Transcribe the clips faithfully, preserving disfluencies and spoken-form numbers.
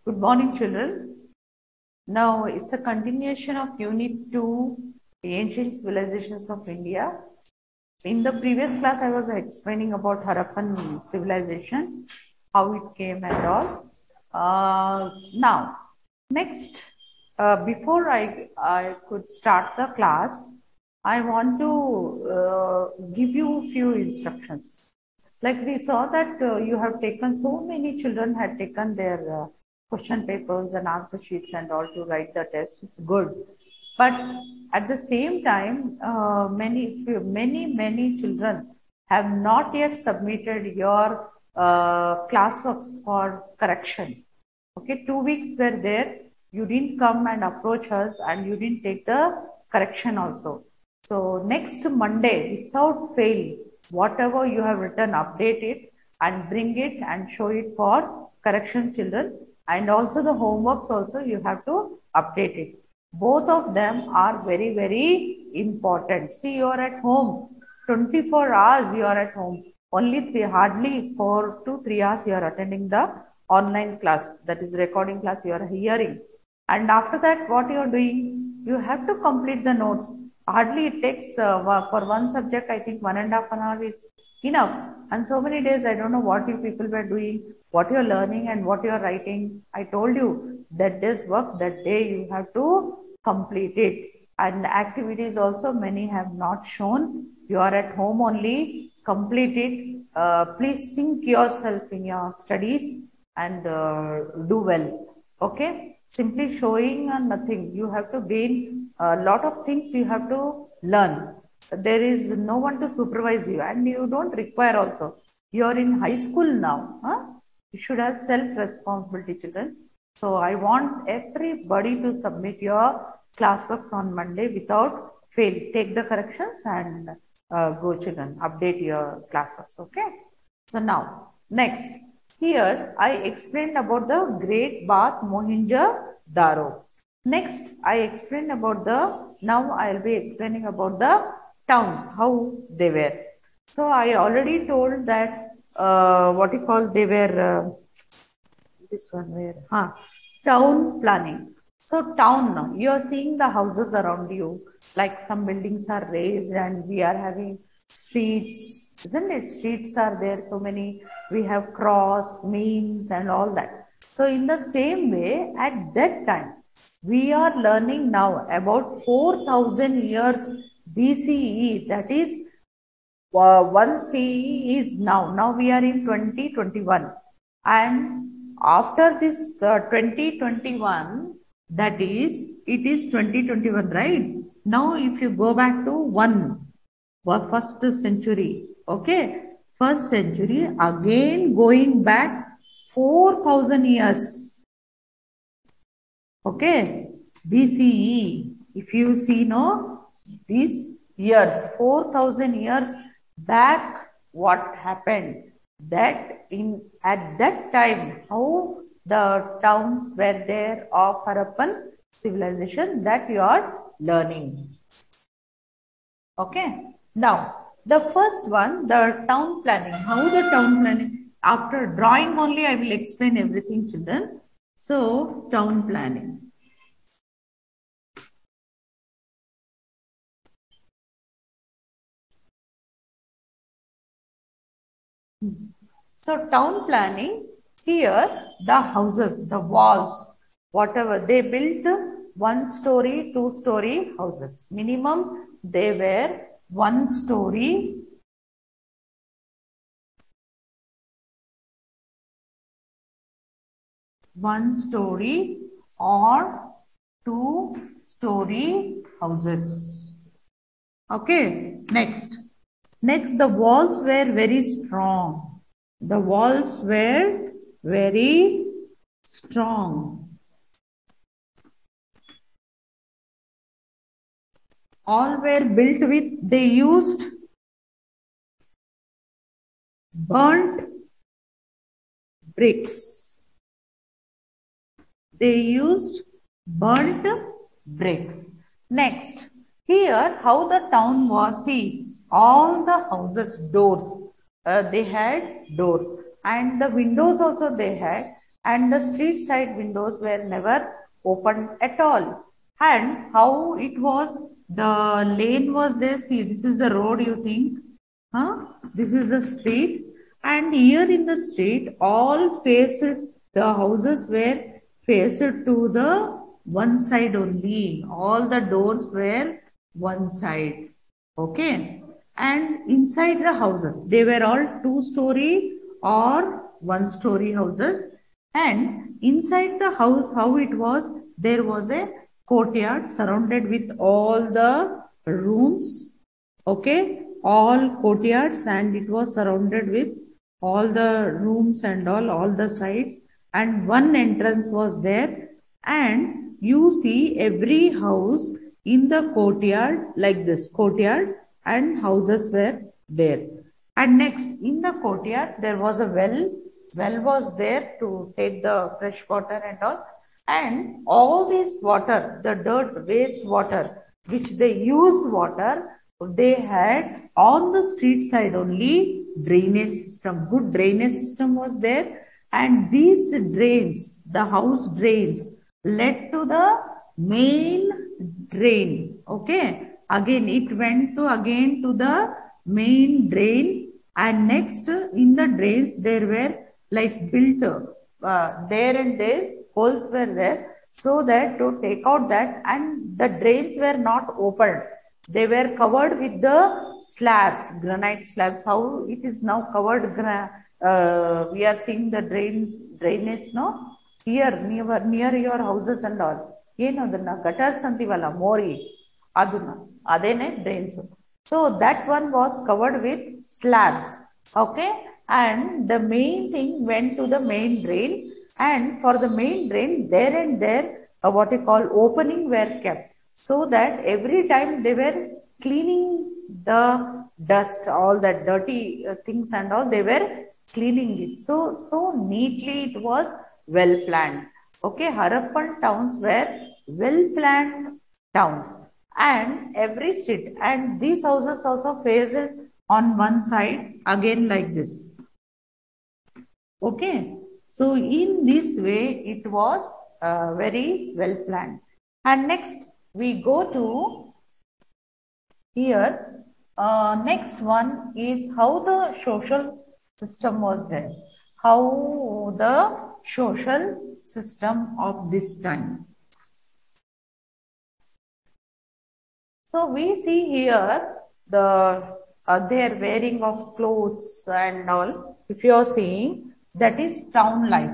Good morning, children. Now it's a continuation of Unit two, Ancient Civilizations of India. In the previous class, I was explaining about Harappan civilization, how it came and all. Uh, now, next, uh, before I, I could start the class, I want to uh, give you a few instructions. Like we saw that uh, you have taken, so many children had taken their uh, question papers and answer sheets and all to write the test. It's good. But at the same time, uh, many, many, many children have not yet submitted your uh, classworks for correction. Okay, two weeks were there. You didn't come and approach us, and you didn't take the correction also. So next Monday, without fail, whatever you have written, update it and bring it and show it for correction, children. And also the homeworks also you have to update it. Both of them are very, very important. See, you are at home, twenty-four hours you are at home. Only three, hardly four to three hours you are attending the online class, that is recording class you are hearing. And after that, what you are doing? You have to complete the notes. Hardly it takes uh, for one subject, I think one and a half an hour is enough. And so many days, I don't know what you people were doing, what you are learning and what you are writing. I told you that this work, that day you have to complete it. And activities also, many have not shown. You are at home only, complete it. Uh, please sink yourself in your studies and uh, do well. Okay? Simply showing and nothing. You have to gain a lot of things you have to learn. There is no one to supervise you, and you don't require also. You are in high school now. Huh? You should have self-responsibility, children. So I want everybody to submit your classworks on Monday without fail. Take the corrections and uh, go, children. Update your classworks. Okay. So now, next. Here, I explained about the Great Bath Mohenjo-daro. Next, I explained about the, now I will be explaining about the towns, how they were. So, I already told that, uh, what you call, they were, uh, this one where, huh, town planning. So, town now, you are seeing the houses around you, like some buildings are raised and we are having streets, isn't it? Streets are there, so many, we have cross, means and all that. So in the same way, at that time, we are learning now about four thousand years B C E, that is uh, one C E is now. Now we are in twenty twenty-one. And after this uh, twenty twenty-one, that is, it is twenty twenty-one, right? Now if you go back to one, first century, okay, first century, again going back four thousand years, okay, B C E, if you see, no, these years, four thousand years back, what happened, that in, at that time, how the towns were there of Harappan civilization, that you are learning, okay. Now, the first one, the town planning. How the town planning? After drawing only, I will explain everything, children. So, town planning. So, town planning, here the houses, the walls, whatever, they built one story, two story houses. Minimum, they were one story, one story or two story houses. Okay, next. Next, the walls were very strong. The walls were very strong. All were built with, they used burnt bricks. They used burnt bricks. Next, here how the town was, see, all the houses, doors, uh, they had doors, and the windows also they had. and the street side windows were never opened at all. And how it was, the lane was there. See, this is the road, you think, huh? This is the street, and here in the street, all faced, the houses were faced to the one side only. All the doors were one side. Okay. And inside the houses, they were all two story or one story houses. And inside the house, how it was, there was a courtyard surrounded with all the rooms. Okay. All courtyards, and it was surrounded with all the rooms and all, all the sides. And one entrance was there. And you see every house in the courtyard like this courtyard, and houses were there. And next, in the courtyard, there was a well. Well was there to take the fresh water and all. And all this water, the dirt, waste water, which they used water, they had on the street side only drainage system. Good drainage system was there. And these drains, the house drains, led to the main drain. Okay. Again, it went to again to the main drain. And next, in the drains, there were like built uh, there and there, holes were there, so that to take out that, and the drains were not opened. They were covered with the slabs, granite slabs. How it is now covered, uh, we are seeing the drains, drainage now here near, near your houses and all. ಏನು ಅದನ್ನ gutters ಅಂತೀವಲ್ಲ ಮೋರಿ ಅದನ್ನ ಅದೇನೆ drains. So that one was covered with slabs. Okay. And the main thing went to the main drain, and for the main drain, there and there, uh, what you call opening were kept, so that every time they were cleaning the dust, all that dirty uh, things and all, they were cleaning it. So, so neatly it was well planned. Okay, Harappan towns were well planned towns, and every street, and these houses also faced on one side again like this. Okay, so in this way it was uh, very well planned. And next we go to here. Uh, next one is how the social system was there. How the social system of this time. So we see here the uh, their wearing of clothes and all. If you are seeing, that is town life.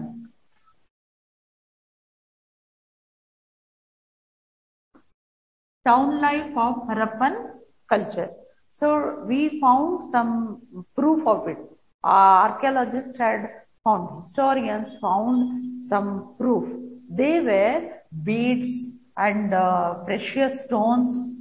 Town life of Harappan culture. So we found some proof of it. Uh, archaeologists had found, historians found some proof. They were beads and uh, precious stones,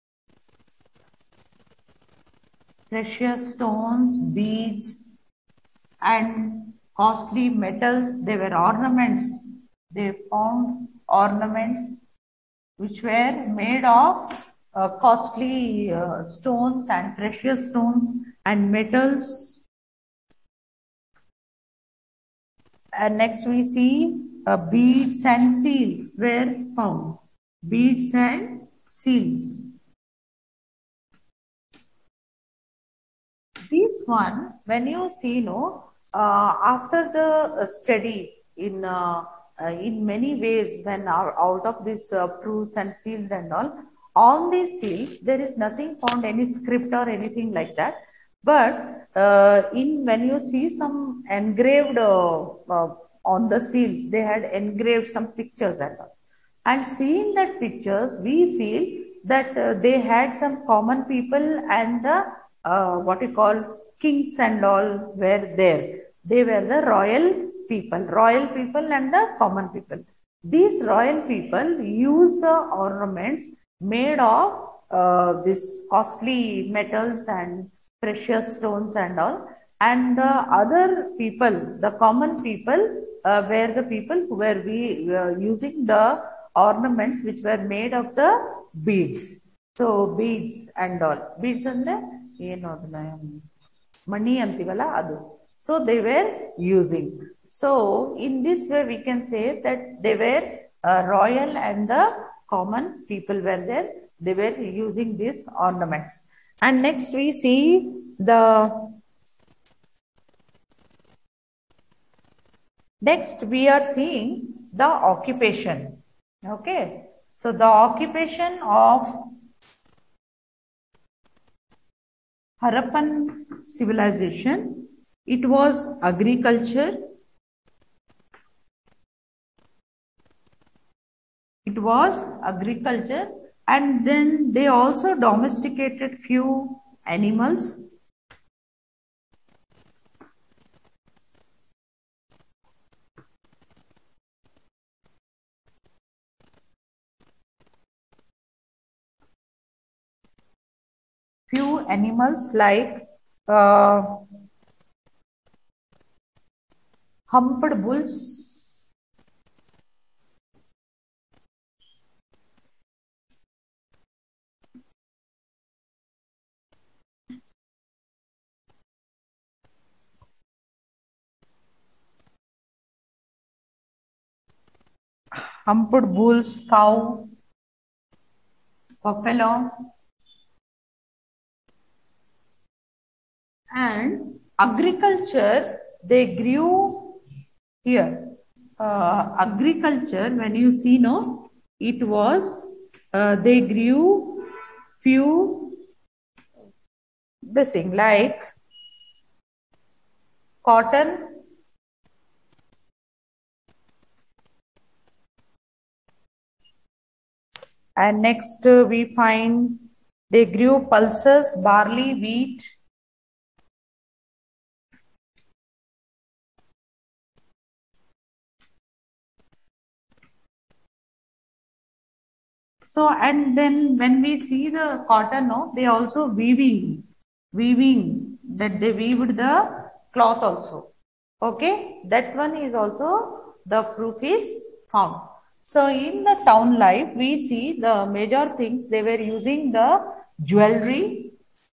precious stones, beads, and costly metals. They were ornaments. They found ornaments which were made of uh, costly uh, stones and precious stones and metals. And next we see uh, beads and seals were found. Beads and seals. This one, when you see, no, uh, after the study in uh, uh, in many ways, when our, out of these uh, proofs and seals and all, on these seals there is nothing found, any script or anything like that. But uh, in when you see some engraved uh, uh, on the seals, they had engraved some pictures and all. And seeing that pictures, we feel that uh, they had some common people, and the uh, what you call kings and all were there. They were the royal people, royal people and the common people. These royal people use the ornaments made of uh, this costly metals and precious stones and all. And the other people, the common people, uh, were the people who were we, uh, using the ornaments which were made of the beads. So beads and all. Beads andre ಏನು ಅದನ್ನ ಮಣಿ ಅಂತೀವಲ್ಲ ಅದು. So they were using. So in this way, we can say that they were uh, royal and the common people were there. They were using these ornaments. And next we see the next we are seeing the occupation. Okay. So the occupation of Harappan civilization, it was agriculture. It was agriculture, and then they also domesticated few animals. Few animals like uh, humped bulls, humped bulls, cow, buffalo, and agriculture, they grew here. Uh, agriculture, when you see, no, it was, uh, they grew few, this thing like cotton, and next uh, we find they grew pulses, barley, wheat. So, and then when we see the cotton, no, they also weaving, weaving, that they weaved the cloth also. Okay, that one is also the proof is found. So, in the town life, we see the major things, they were using the jewelry.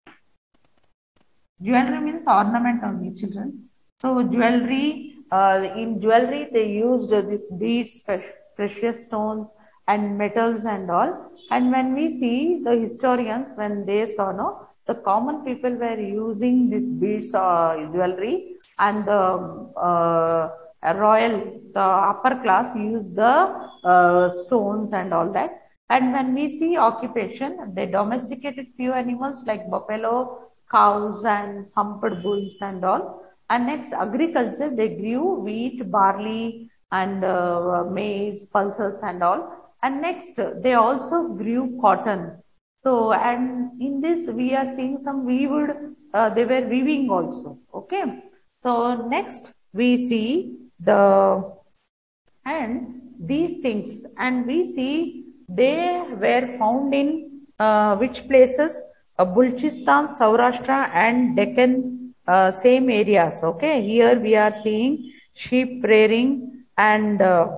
Jewelry means ornament only, children. So, jewelry, uh, in jewelry, they used uh, these beads, precious stones, and metals and all. And when we see the historians, when they saw, no, the common people were using these beads or uh, jewelry, and the uh, royal, the upper class used the uh, stones and all that. And when we see occupation, they domesticated few animals like buffalo, cows, and humped bulls and all. And next, agriculture, they grew wheat, barley, and uh, maize, pulses and all. And next, they also grew cotton. So, and in this, we are seeing some weaved, uh, they were weaving also. Okay. So, next, we see the, and these things, and we see they were found in uh, which places? Uh, Balochistan, Saurashtra, and Deccan, uh, same areas. Okay. Here we are seeing sheep rearing and uh,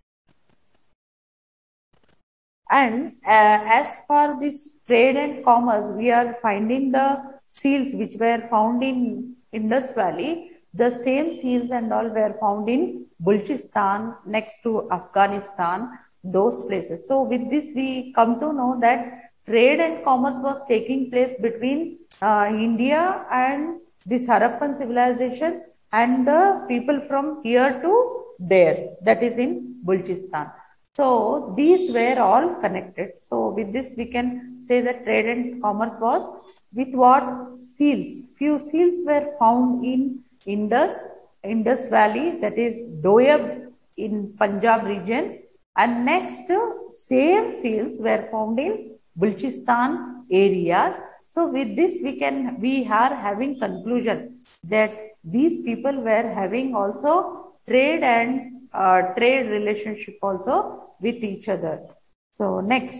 And uh, as for this trade and commerce, we are finding the seals which were found in Indus Valley. The same seals and all were found in Balochistan, next to Afghanistan, those places. So with this, we come to know that trade and commerce was taking place between uh, India and this Harappan civilization and the people from here to there, that is in Balochistan. So these were all connected. So with this, we can say that trade and commerce was with what? Seals. Few seals were found in Indus, Indus Valley, that is Doab in Punjab region. And next, same seals were found in Balochistan areas. So with this, we can, we are having conclusion that these people were having also trade and uh, trade relationship also with each other. So next.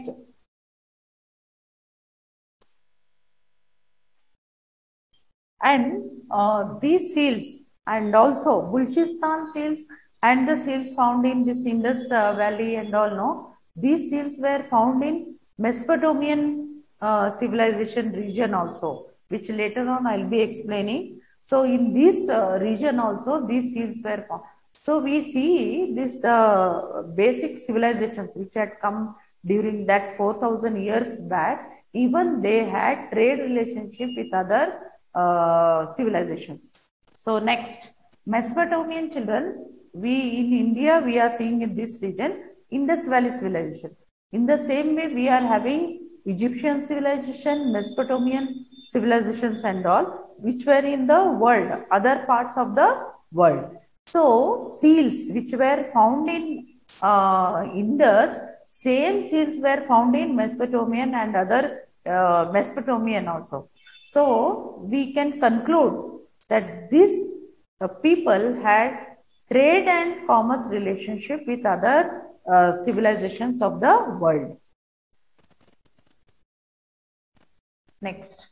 And uh, these seals and also Balochistan seals and the seals found in this Indus uh, Valley and all, no, these seals were found in Mesopotamian uh, civilization region also, which later on I'll be explaining. So in this uh, region also, these seals were found. So we see this the basic civilizations which had come during that four thousand years back, even they had trade relationship with other uh, civilizations. So next, Mesopotamian children, we in India, we are seeing in this region, Indus Valley civilization. In the same way, we are having Egyptian civilization, Mesopotamian civilizations and all, which were in the world, other parts of the world. So, seals which were found in uh, Indus, same seals were found in Mesopotamian and other uh, Mesopotamian also. So, we can conclude that these uh, people had trade and commerce relationship with other uh, civilizations of the world. Next.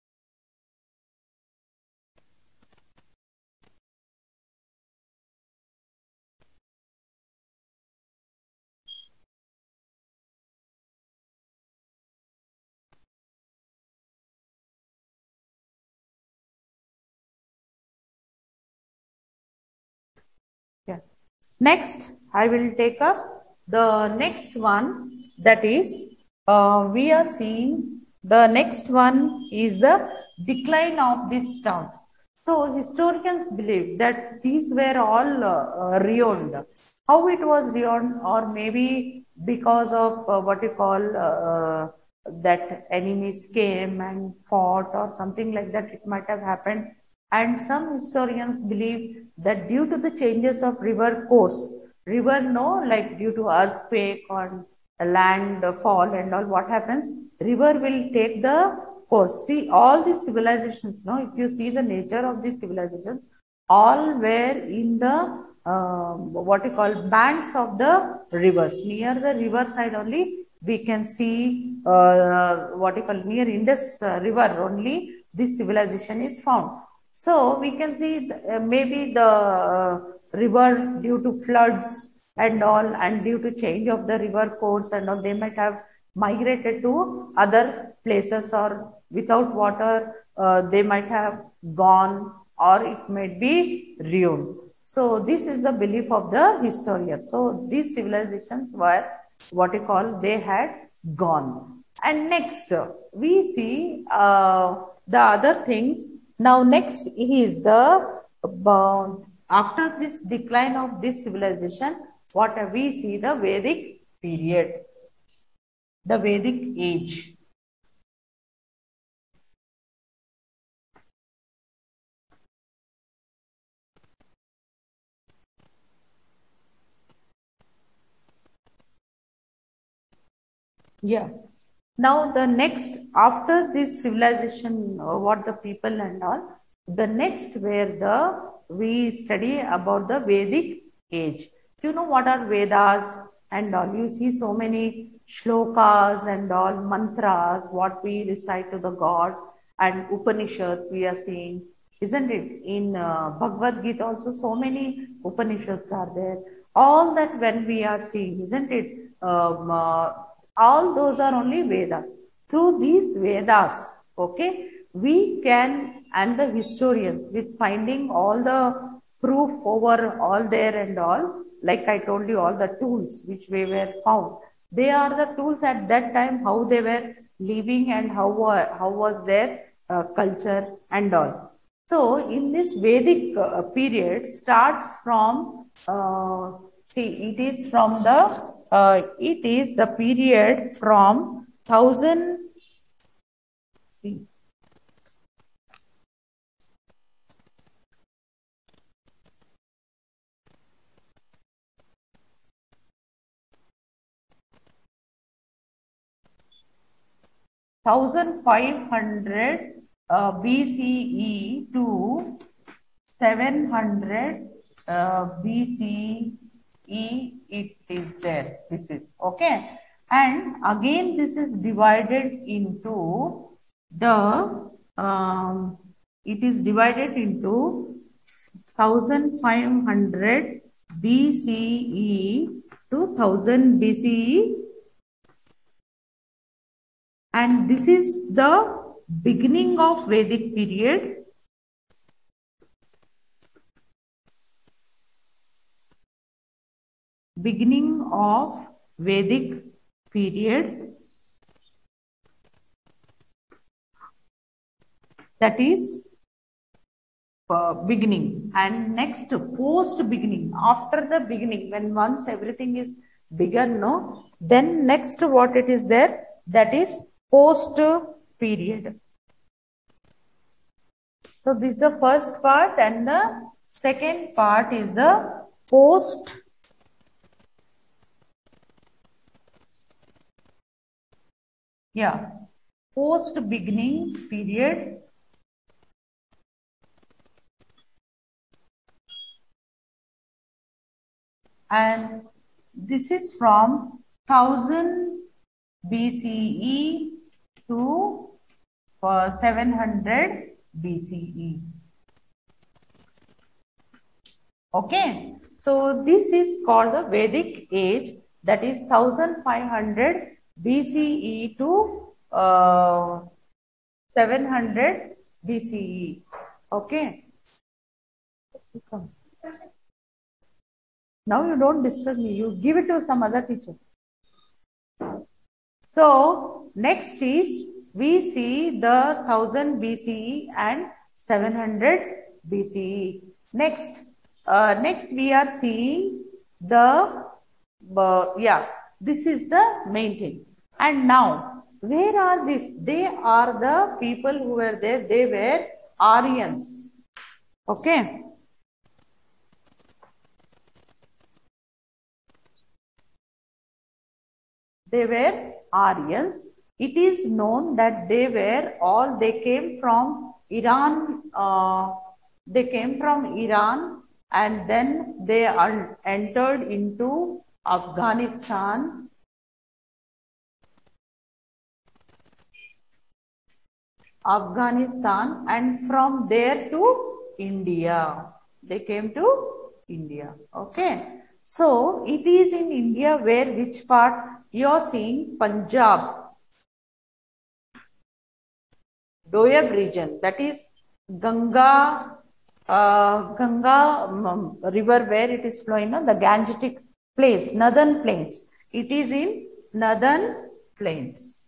Yeah. Next, I will take up the next one, that is, uh, we are seeing the next one is the decline of these towns. So, historians believe that these were all uh, uh, ruined. How it was ruined, or maybe because of uh, what you call uh, that enemies came and fought or something like that, it might have happened. And some historians believe that due to the changes of river course, river no, like due to earthquake or land fall and all, what happens? River will take the course. See, all these civilizations, no, if you see the nature of these civilizations, all were in the uh, what you call banks of the rivers. Near the river side only, we can see uh, what you call near Indus uh, river only this civilization is found. So we can see the, uh, maybe the uh, river due to floods and all, and due to change of the river course and all, they might have migrated to other places, or without water uh, they might have gone, or it might be ruined. So this is the belief of the historians. So these civilizations were what you call they had gone. And next we see uh, the other things. Now next is the uh, after this decline of this civilization, what we see the Vedic period, the Vedic age. Yeah. Now the next, after this civilization, uh, what the people and all, the next where the we study about the Vedic age. You know what are Vedas and all? You see so many shlokas and all mantras, what we recite to the God, and Upanishads we are seeing, isn't it? In uh, Bhagavad Gita also so many Upanishads are there. All that when we are seeing, isn't it? Um, uh, all those are only Vedas. Through these Vedas, okay, we can, and the historians, with finding all the proof over all there and all, like I told you, all the tools which we were found, they are the tools at that time, how they were living and how, uh, how was their uh, culture and all. So, in this Vedic uh, period starts from, uh, see, it is from the uh, it is the period from thousand, see, thousand five hundred uh, B C E to seven hundred uh, B C E, it is there. This is okay. And again, this is divided into the, um, it is divided into thousand five hundred B C E to one thousand B C E, and this is the beginning of Vedic period. beginning of Vedic period, that is uh, beginning, and next post beginning, after the beginning, when once everything is begun, no, then next what it is there, that is post period. So this is the first part, and the second part is the post yeah post beginning period, and this is from one thousand B C E to uh, seven hundred B C E. Okay, so this is called the Vedic age, that is fifteen hundred B C E to uh, seven hundred B C E. Okay. Now you don't disturb me, you give it to some other teacher. So next is we see the one thousand B C E and seven hundred B C E. Next, uh, next we are seeing the uh, yeah this is the main thing. And now where are these? They are the people who were there. They were Aryans. Okay. They were Aryans. It is known that they were all, they came from Iran, uh, they came from Iran, and then they are entered into Afghanistan, Afghanistan, and from there to India. They came to India. Okay. So it is in India where which part you are seeing? Punjab, Doab region, that is Ganga, uh, Ganga um, river where it is flowing, no? The Gangetic plains, northern plains. It is in northern plains.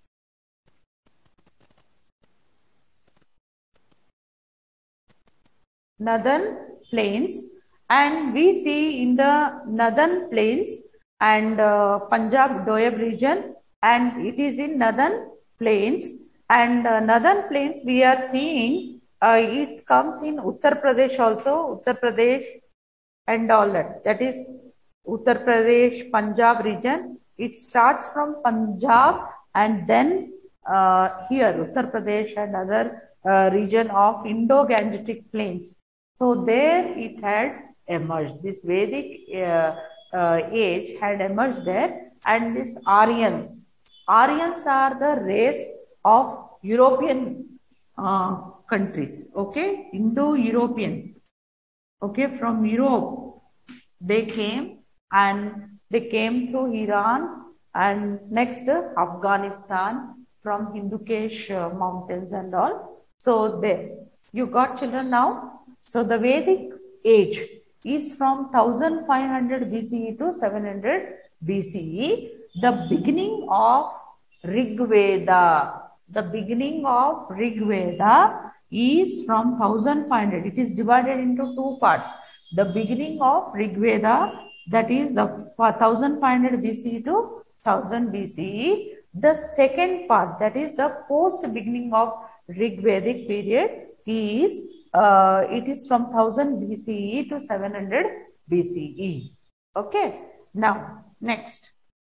Northern plains, and we see in the northern plains and uh, Punjab Doab region, and it is in northern plains. And uh, northern plains we are seeing uh, it comes in Uttar Pradesh also, Uttar Pradesh and all that. That is Uttar Pradesh, Punjab region. It starts from Punjab and then uh, here Uttar Pradesh and other uh, region of Indo-Gangetic plains. So there it had emerged. This Vedic uh, uh, age had emerged there, and this Aryans. Aryans are the race of European uh, countries. Okay, Indo-European. Okay, from Europe they came, and they came through Iran and next uh, Afghanistan, from Hindu Kush uh, mountains and all. So there, you got children now. So the Vedic age is from fifteen hundred B C E to seven hundred B C E. The beginning of Rig Veda, the beginning of Rig Veda is from fifteen hundred. It is divided into two parts. The beginning of Rig Veda, that is the fifteen hundred B C E to one thousand B C E. The second part, that is the post beginning of Rig Vedic period, is uh, it is from one thousand B C E to seven hundred B C E. Okay. Now, next.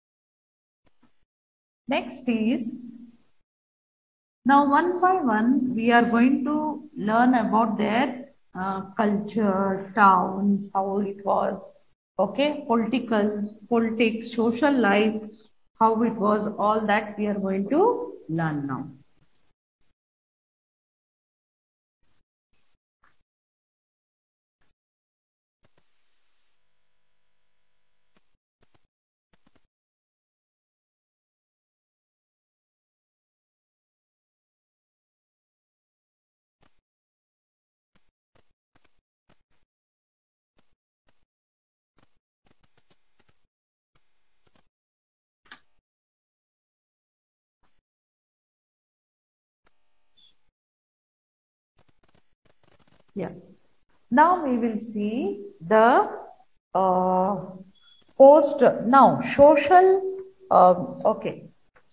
Next is, now one by one we are going to learn about their uh, culture, towns, how it was, okay, political, politics, social life, how it was, all that we are going to learn now. Yeah. Now we will see the uh, post, now social, um, okay.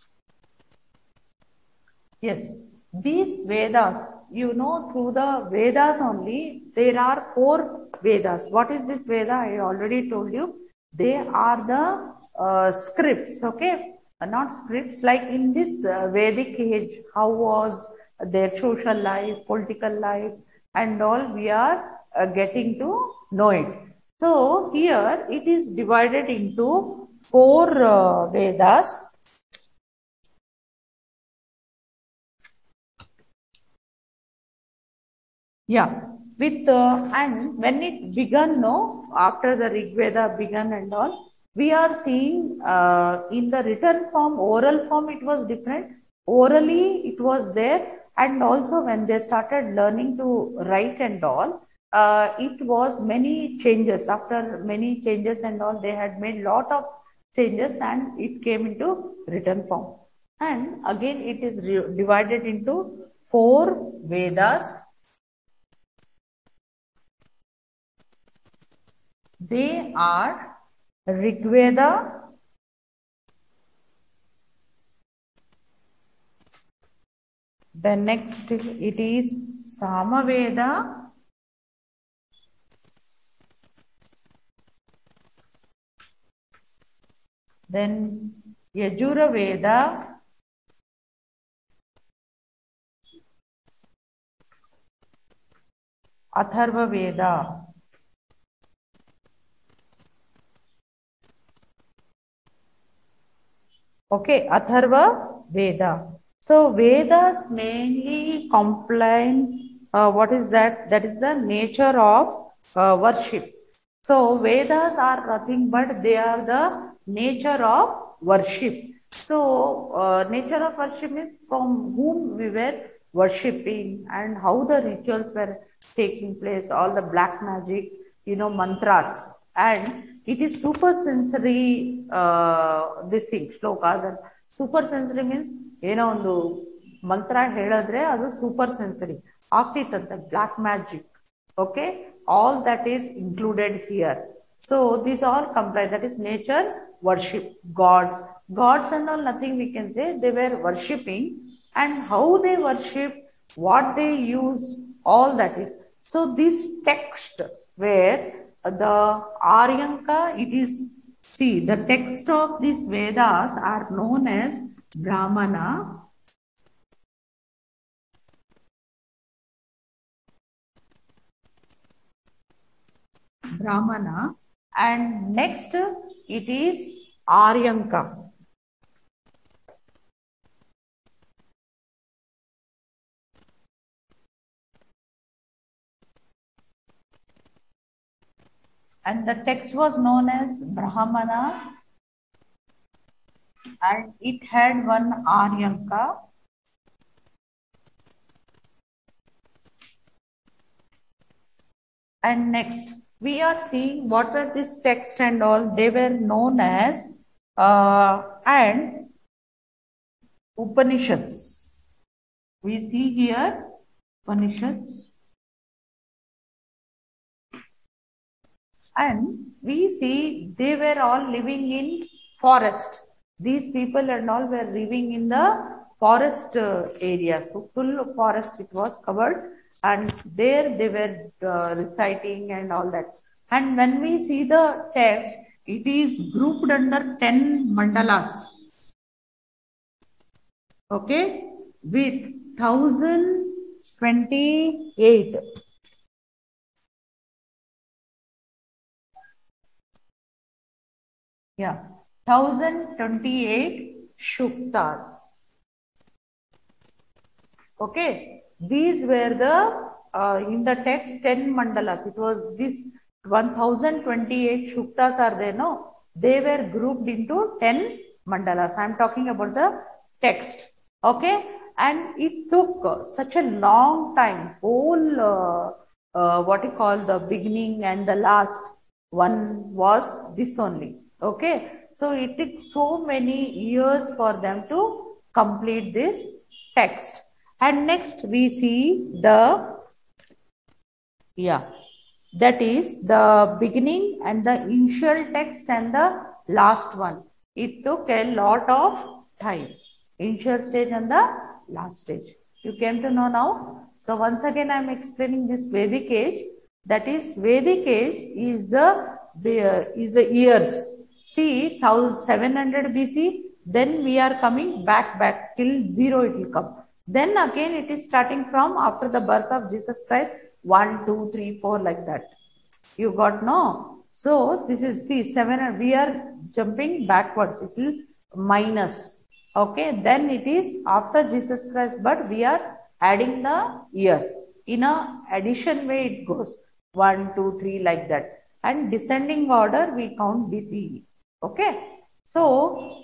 Yes, these Vedas, you know, through the Vedas only, there are four Vedas. What is this Veda? I already told you. They are the uh, scripts, okay? Uh, not scripts, like in this uh, Vedic age, how was their social life, political life, and all, we are uh, getting to know it. So, here it is divided into four uh, Vedas. Yeah, with uh, and when it began, no, after the Rig Veda began and all, we are seeing uh, in the written form, oral form, it was different. Orally, it was there, and also when they started learning to write and all, uh, it was many changes. After many changes and all, they had made lot of changes, and it came into written form. And again, it is divided into four Vedas. They are Rig Veda, the next it is Samaveda, then Yajura Veda, Atharva Veda. Okay, Atharva Veda. So Vedas mainly complain, uh, what is that? That is the nature of uh, worship. So Vedas are nothing but they are the nature of worship. So uh, nature of worship means from whom we were worshipping and how the rituals were taking place, all the black magic, you know, mantras, and it is super sensory, uh, this thing, shlokas. And super sensory means, ಏನೋ ಒಂದು ಮಂತ್ರ ಹೇಳಿದ್ರೆ ಅದು super sensory ಆಗ್ತಿತ್ತಂತೆ, black magic. Okay, all that is included here. So these all comprise, that is nature worship, gods. Gods and all, nothing we can say, they were worshipping, and how they worship, what they used, all that is. So this text where the Aryanka, it is, see, the text of these Vedas are known as Brahmana, Brahmana, and next it is Aryanka. And the text was known as Brahmana, and it had one Aryanka. And next, we are seeing what were this text and all. They were known as uh, and Upanishads. We see here Upanishads, and we see they were all living in forest. These people and all were living in the forest uh, areas. So full forest it was covered, and there they were uh, reciting and all that. And when we see the text, it is grouped under ten mandalas. Okay, with one thousand twenty-eight. Yeah, one thousand twenty-eight Shuktas. Okay, these were the, uh, in the text, ten mandalas. It was this one thousand twenty-eight Shuktas are there, no? They were grouped into ten mandalas. I am talking about the text. Okay, and it took uh, such a long time, whole, uh, uh, what you call the beginning and the last one was this only. Okay, so it took so many years for them to complete this text. And next we see the Yeah, that is the beginning and the initial text and the last one. It took a lot of time. Initial stage and the last stage. You came to know now. So once again, I am explaining this Vedic age. That is, Vedic age is the is the years. See, seven hundred B C. Then we are coming back back till zero. It will come. Then again, it is starting from after the birth of Jesus Christ. One, two, three, four, like that. You got no? So this is, see, seven, we are jumping backwards. It will minus. Okay, then it is after Jesus Christ, but we are adding the years. In a addition way it goes. One, two, three, like that. And descending order we count B C E. Okay. So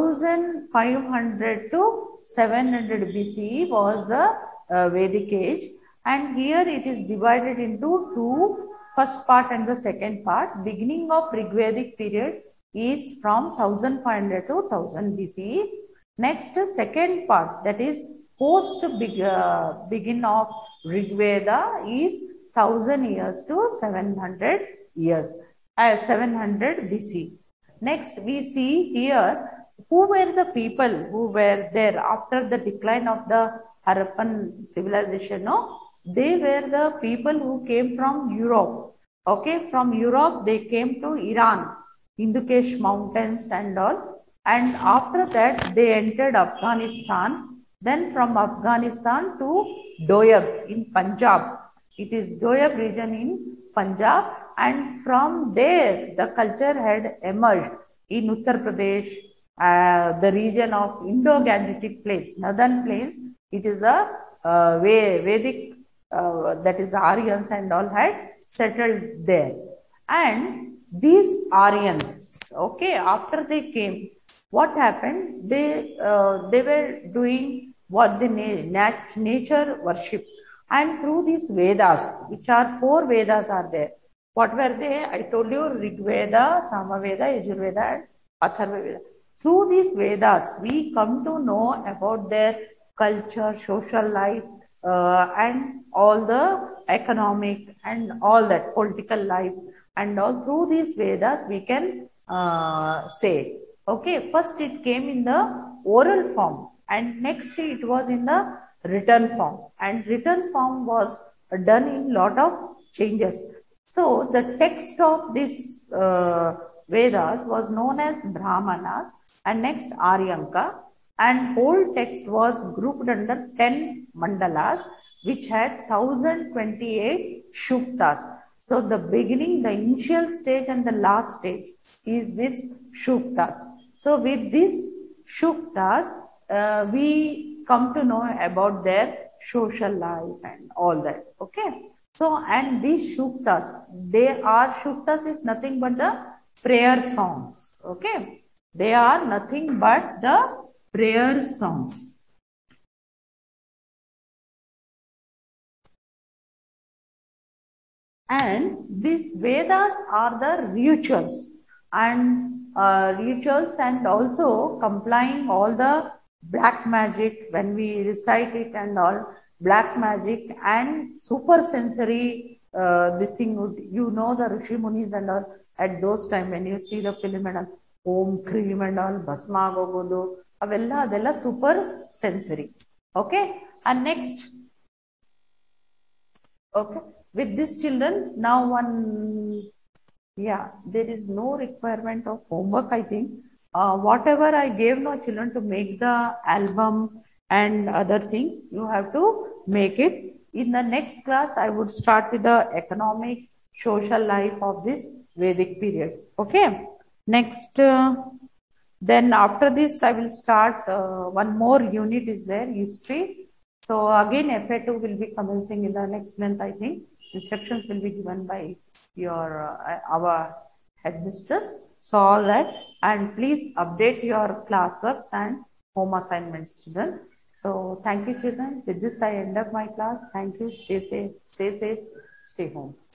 fifteen hundred to seven hundred B C E was the uh, Vedic age. And here it is divided into two, first part and the second part. Beginning of Rigvedic period is from fifteen hundred to one thousand B C E. Next, second part, that is post big, uh, begin of Rigveda, is one thousand years to seven hundred years, uh, seven hundred B C. Next, we see here who were the people who were there after the decline of the Harappan civilization. No? They were the people who came from Europe. Okay, from Europe they came to Iran, Hindukush mountains and all. And after that they entered Afghanistan. Then from Afghanistan to Doab in Punjab. It is Doab region in Punjab. And from there the culture had emerged in Uttar Pradesh, uh, the region of Indo-Gangetic plains, northern plains. It is a uh, Vedic, uh, that is Aryans and all had settled there. And these Aryans, okay, after they came, what happened? They uh, they were doing what the na nature worship, and through these Vedas, which are four Vedas are there. What were they? I told you Rig Veda, Samaveda, Yajurveda, and Atharva Veda. Through these Vedas, we come to know about their culture, social life, uh, and all the economic and all that political life, and all through these Vedas we can uh, say. Okay, first it came in the oral form, and next it was in the written form, and written form was done in lot of changes. So the text of this uh, Vedas was known as Brahmanas, and next Aryanka, and whole text was grouped under ten mandalas, which had one thousand twenty-eight shuktas. So the beginning, the initial stage and the last stage is this shuktas. So with these shuktas, uh, we come to know about their social life and all that. Okay. So, and these shuktas, they are, shuktas is nothing but the prayer songs. Okay. They are nothing but the prayer songs. And these Vedas are the rituals and uh, rituals and also complying all the black magic when we recite it and all black magic and super sensory uh, this thing would, you know, the Rishi Munis and all at those time when you see the film and all, Om Cream and all, Bhasma Gogodo, avella adella super sensory. Okay. And next, okay, with these children, now one, yeah, there is no requirement of homework, I think. Uh, whatever I gave no children to make the album and other things, you have to make it. In the next class, I would start with the economic, social life of this Vedic period. Okay. Next, uh, then after this, I will start uh, one more unit is there, history. So again, F A two will be commencing in the next month, I think. Instructions will be given by your uh, our headmistress. So all that, and please update your classworks and home assignments, children. So thank you, children. With this, I end up my class. Thank you. Stay safe. Stay safe. Stay home.